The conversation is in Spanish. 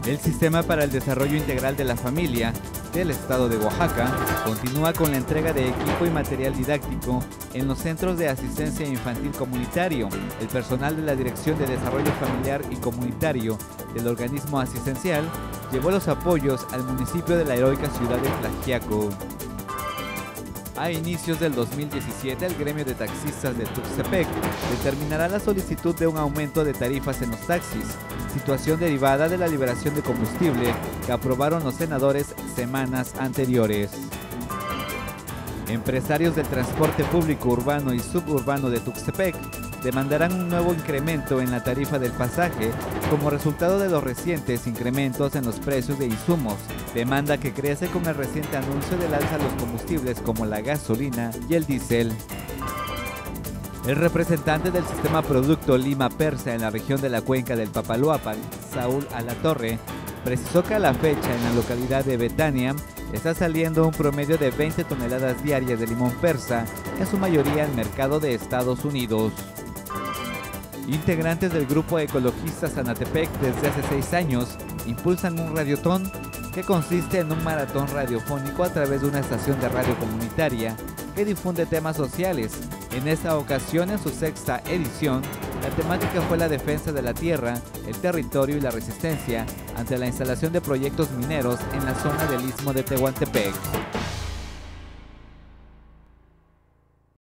El Sistema para el Desarrollo Integral de la Familia del Estado de Oaxaca continúa con la entrega de equipo y material didáctico en los centros de asistencia infantil comunitario. El personal de la Dirección de Desarrollo Familiar y Comunitario del organismo asistencial llevó los apoyos al municipio de la heroica ciudad de Tlaxiaco. A inicios del 2017, el gremio de taxistas de Tuxtepec determinará la solicitud de un aumento de tarifas en los taxis, situación derivada de la liberación de combustible que aprobaron los senadores semanas anteriores. Empresarios del transporte público urbano y suburbano de Tuxtepec demandarán un nuevo incremento en la tarifa del pasaje como resultado de los recientes incrementos en los precios de insumos, demanda que crece con el reciente anuncio del alza de los combustibles como la gasolina y el diésel. El representante del sistema Producto Lima Persa en la región de la cuenca del Papaloapan, Saúl Alatorre, precisó que a la fecha en la localidad de Betania está saliendo un promedio de 20 toneladas diarias de limón persa, en su mayoría al mercado de Estados Unidos. Integrantes del grupo Ecologistas Anatepec desde hace 6 años impulsan un radiotón que consiste en un maratón radiofónico a través de una estación de radio comunitaria que difunde temas sociales. En esta ocasión, en su 6ª edición, la temática fue la defensa de la tierra, el territorio y la resistencia ante la instalación de proyectos mineros en la zona del Istmo de Tehuantepec.